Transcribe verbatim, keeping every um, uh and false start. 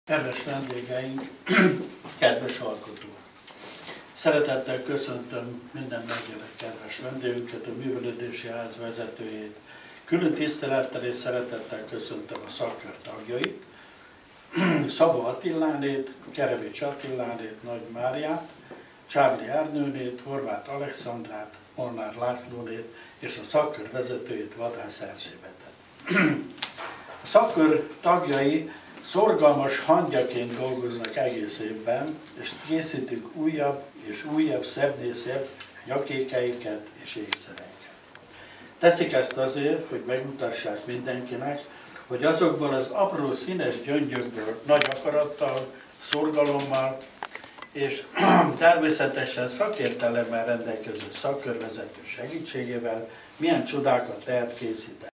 Kedves vendégeink, kedves alkotók! Szeretettel köszöntöm minden megjelent kedves vendégünket, a Művelődési Ház vezetőjét. Külön tisztelettel és szeretettel köszöntöm a szakkör tagjait, Szabó Attilánét, Kerevics Attilánét, Nagy Máriát, Csábli Ernőnét, Horváth Alexandrát, Molnár Lászlónét és a szakkör vezetőjét, Vadász Erzsébetet. A szakkör tagjai szorgalmas hangyaként dolgoznak egész évben, és készítik újabb és újabb, szebbnél szebb nyakékeiket és ékszereiket. Teszik ezt azért, hogy megmutassák mindenkinek, hogy azokból az apró színes gyöngyökből nagy akarattal, szorgalommal és természetesen szakértelemmel rendelkező szakkörvezető segítségével milyen csodákat lehet készíteni.